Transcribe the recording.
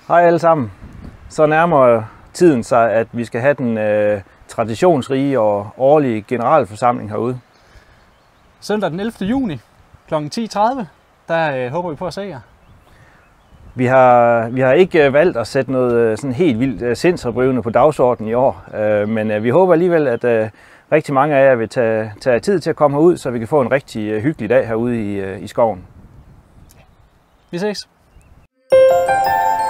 Hej alle sammen. Så nærmer tiden sig, at vi skal have den traditionsrige og årlige generalforsamling herude. Søndag den 11. juni kl. 10.30, der håber vi på at se jer. Vi har ikke valgt at sætte noget sådan helt vildt sindsoprivende på dagsordenen i år, men vi håber alligevel, at rigtig mange af jer vil tage tid til at komme herud, så vi kan få en rigtig hyggelig dag herude i skoven. Vi ses!